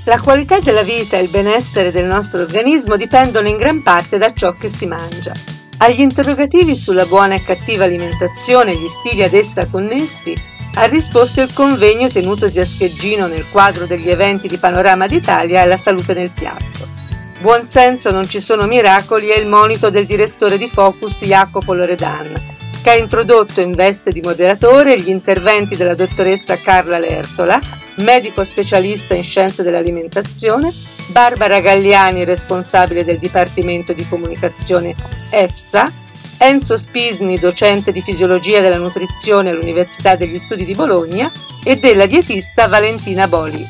La qualità della vita e il benessere del nostro organismo dipendono in gran parte da ciò che si mangia. Agli interrogativi sulla buona e cattiva alimentazione e gli stili ad essa connessi ha risposto il convegno tenutosi a Scheggino nel quadro degli eventi di Panorama d'Italia e la salute nel piatto. Buon senso, non ci sono miracoli è il monito del direttore di Focus Jacopo Loredan, che ha introdotto in veste di moderatore gli interventi della dottoressa Carla Lertola, medico specialista in scienze dell'alimentazione, Barbara Galliani, responsabile del Dipartimento di Comunicazione EFSA, Enzo Spisni, docente di fisiologia della nutrizione all'Università degli Studi di Bologna, e della dietista Valentina Boli.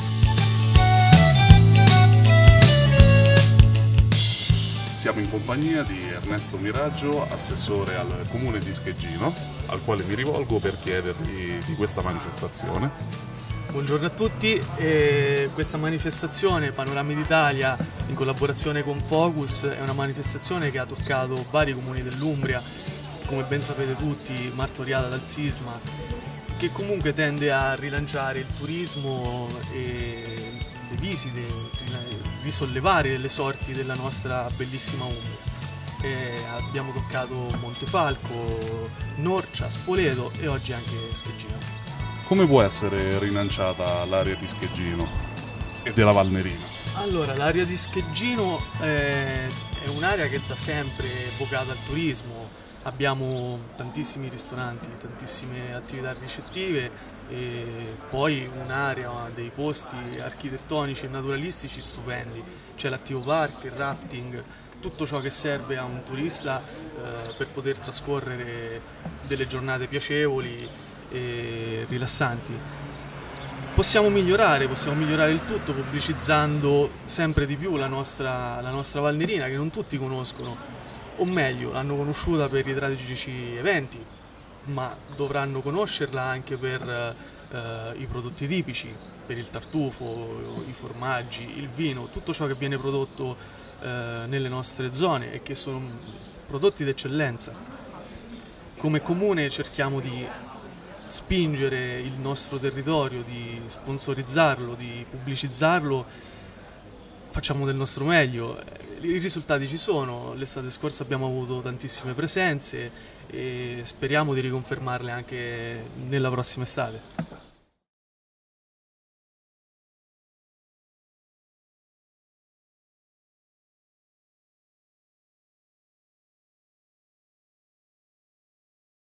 Siamo in compagnia di Ernesto Miraggio, assessore al comune di Scheggino, al quale mi rivolgo per chiedergli di questa manifestazione. Buongiorno a tutti, questa manifestazione Panorami d'Italia in collaborazione con Focus è una manifestazione che ha toccato vari comuni dell'Umbria, come ben sapete tutti, martoriata dal sisma, che comunque tende a rilanciare il turismo e le visite, risollevare le sorti della nostra bellissima Umbria. Abbiamo toccato Montefalco, Norcia, Spoleto e oggi anche Scheggino. Come può essere rilanciata l'area di Scheggino e della Valnerina? Allora, l'area di Scheggino è un'area che da sempre è vocata al turismo. Abbiamo tantissimi ristoranti, tantissime attività ricettive e poi un'area dei posti architettonici e naturalistici stupendi. C'è l'Attivo Park, il rafting, tutto ciò che serve a un turista per poter trascorrere delle giornate piacevoli e rilassanti. Possiamo migliorare il tutto pubblicizzando sempre di più la nostra Valnerina, che non tutti conoscono, o meglio l'hanno conosciuta per i tragici eventi, ma dovranno conoscerla anche per i prodotti tipici, per il tartufo, i formaggi, il vino, tutto ciò che viene prodotto nelle nostre zone e che sono prodotti d'eccellenza. Come comune cerchiamo di spingere il nostro territorio, di sponsorizzarlo, di pubblicizzarlo, facciamo del nostro meglio. I risultati ci sono, l'estate scorsa abbiamo avuto tantissime presenze e speriamo di riconfermarle anche nella prossima estate.